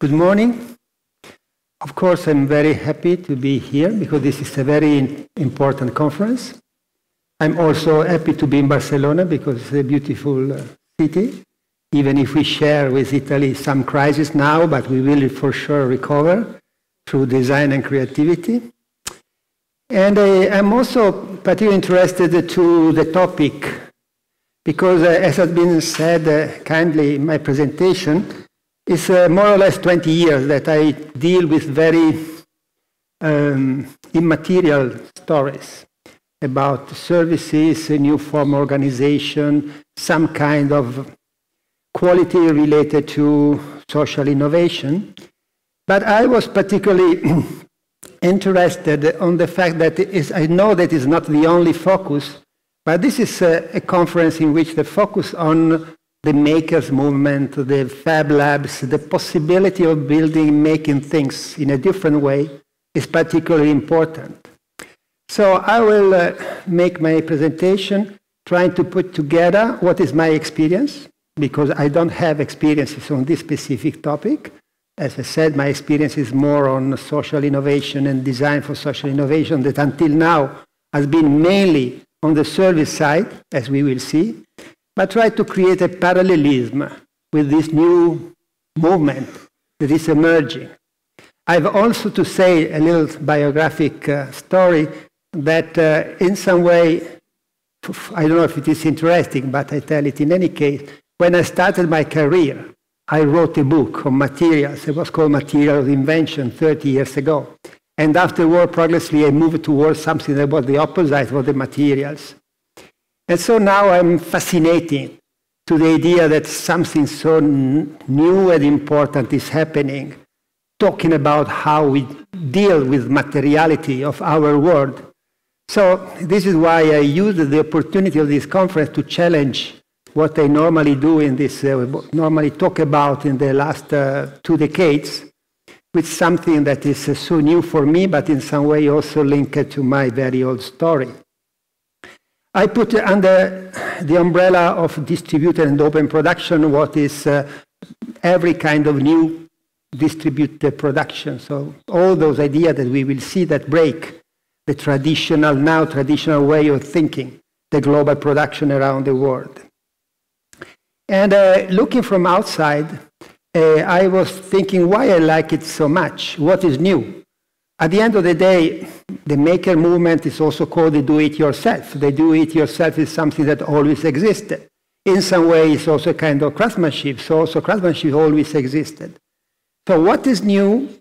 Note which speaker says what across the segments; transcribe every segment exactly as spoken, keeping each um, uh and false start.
Speaker 1: Good morning. Of course, I'm very happy to be here because this is a very important conference. I'm also happy to be in Barcelona because it's a beautiful uh, city, even if we share with Italy some crisis now, but we will for sure recover through design and creativity. And I, I'm also particularly interested to the topic because, uh, as has been said uh, kindly in my presentation, it's uh, more or less twenty years that I deal with very um, immaterial stories about services, a new form of organization, some kind of quality related to social innovation. But I was particularly interested on the fact that it is, I know that is not the only focus, but this is a, a conference in which the focus on the makers movement, the fab labs, the possibility of building, making things in a different way is particularly important. So I will uh, make my presentation trying to put together what is my experience, because I don't have experiences on this specific topic. As I said, my experience is more on social innovation and design for social innovation that until now has been mainly on the service side, as we will see, but try to create a parallelism with this new movement that is emerging. I have also to say a little biographic uh, story that uh, in some way, I don't know if it is interesting, but I tell it in any case. When I started my career, I wrote a book on materials. It was called Materials Invention thirty years ago. And afterward, progressively, I moved towards something that was the opposite of the materials. And so now I'm fascinated to the idea that something so new and important is happening, talking about how we deal with materiality of our world. So this is why I used the opportunity of this conference to challenge what I normally do in this, uh, normally talk about in the last uh, two decades, with something that is uh, so new for me, but in some way also linked to my very old story. I put under the umbrella of distributed and open production what is uh, every kind of new distributed production. So all those ideas that we will see that break the traditional, now traditional way of thinking, the global production around the world. And uh, looking from outside, uh, I was thinking why I like it so much, what is new? At the end of the day, the maker movement is also called the do-it-yourself. The do-it-yourself is something that always existed. In some way, it's also a kind of craftsmanship, so also craftsmanship always existed. So what is new?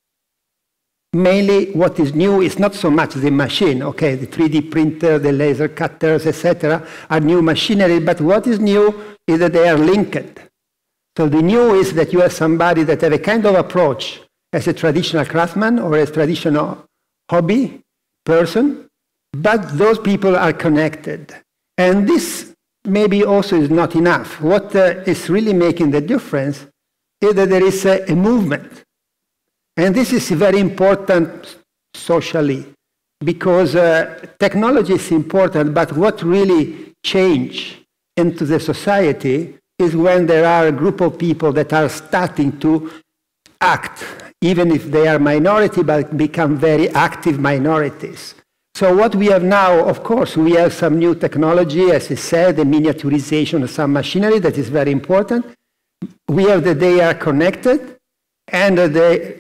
Speaker 1: Mainly what is new is not so much the machine, okay, the three D printer, the laser cutters, et cetera are new machinery, but what is new is that they are linked. So the new is that you have somebody that have a kind of approach as a traditional craftsman or a traditional hobby person, but those people are connected. And this maybe also is not enough. What uh, is really making the difference is that there is a, a movement. And this is very important socially, because uh, technology is important, but what really change into the society is when there are a group of people that are starting to act, even if they are minority, but become very active minorities. So what we have now, of course, we have some new technology, as I said, the miniaturization of some machinery, that is very important. We have that they are connected, and the,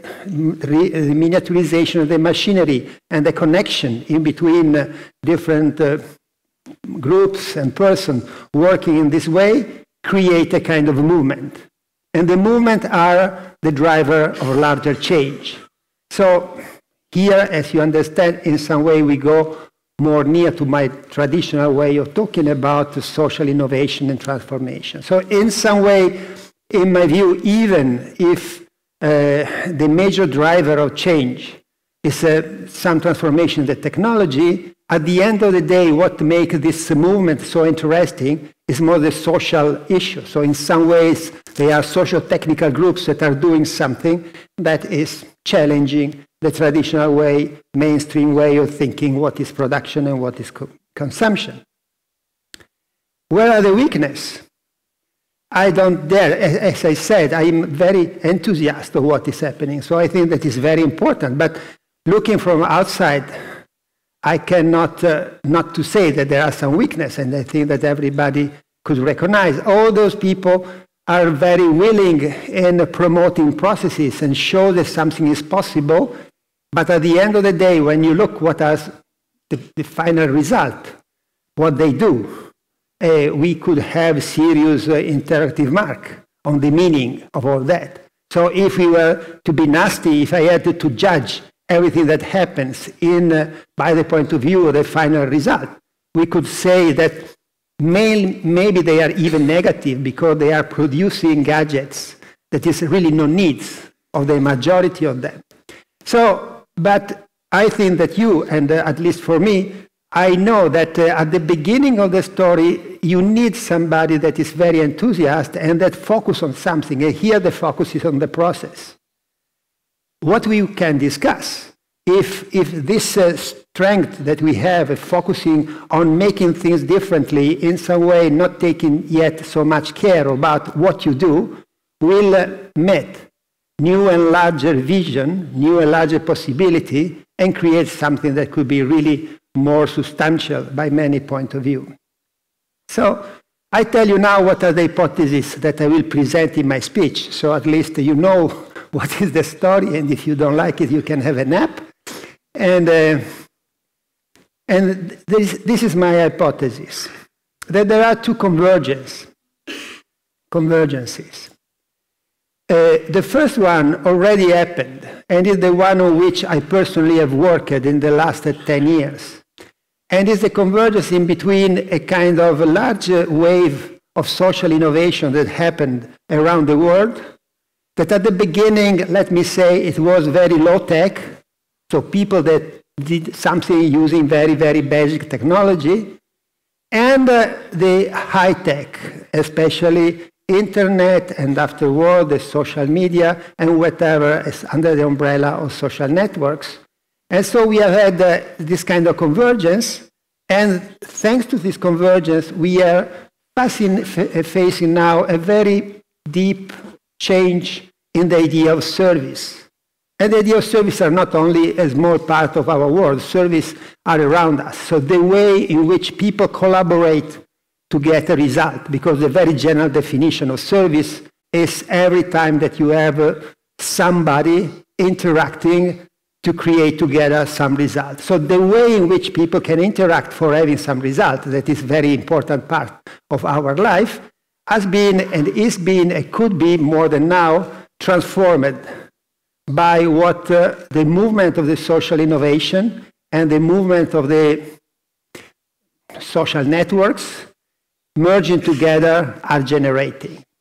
Speaker 1: the miniaturization of the machinery and the connection in between uh, different uh, groups and persons working in this way create a kind of movement. And the movement are the driver of larger change. So here, as you understand, in some way we go more near to my traditional way of talking about social innovation and transformation. So in some way, in my view, even if uh, the major driver of change is uh, some transformation in the technology, at the end of the day, what makes this movement so interesting is more the social issue. So in some ways, they are social technical groups that are doing something that is challenging the traditional way, mainstream way of thinking what is production and what is co consumption. Where are the weaknesses? I don't dare. As I said, I'm very enthusiastic of what is happening. So I think that is very important. But looking from outside, I cannot uh, not to say that there are some weaknesses, and I think that everybody could recognize. All those people are very willing in promoting processes and show that something is possible. But at the end of the day, when you look what is the, the final result, what they do, uh, we could have serious uh, interactive mark on the meaning of all that. So if we were to be nasty, if I had to, to judge everything that happens in, uh, by the point of view of the final result, we could say that may, maybe they are even negative because they are producing gadgets that is really no needs of the majority of them. So, but I think that you, and uh, at least for me, I know that uh, at the beginning of the story, you need somebody that is very enthusiastic and that focus on something. And here the focus is on the process. What we can discuss, if, if this uh, strength that we have of focusing on making things differently, in some way not taking yet so much care about what you do, will uh, meet new and larger vision, new and larger possibility, and create something that could be really more substantial by many points of view. So I tell you now what are the hypotheses that I will present in my speech, so at least you know what is the story, and if you don't like it, you can have a nap. And, uh, and this, this is my hypothesis, that there are two convergences. convergences. Uh, the first one already happened, and is the one on which I personally have worked in the last uh, ten years. And it's the convergence in between a kind of a large wave of social innovation that happened around the world, that at the beginning, let me say, it was very low-tech, so people that did something using very, very basic technology, and uh, the high-tech, especially internet, and afterward the social media, and whatever is under the umbrella of social networks. And so we have had uh, this kind of convergence, and thanks to this convergence, we are facing, facing now a very deep change in the idea of service. And the idea of service are not only a small part of our world, service are around us. So the way in which people collaborate to get a result, because the very general definition of service is every time that you have uh, somebody interacting to create together some result. So the way in which people can interact for having some result, that is a very important part of our life, has been and is being, and could be more than now, transformed by what uh, the movement of the social innovation and the movement of the social networks merging together are generating.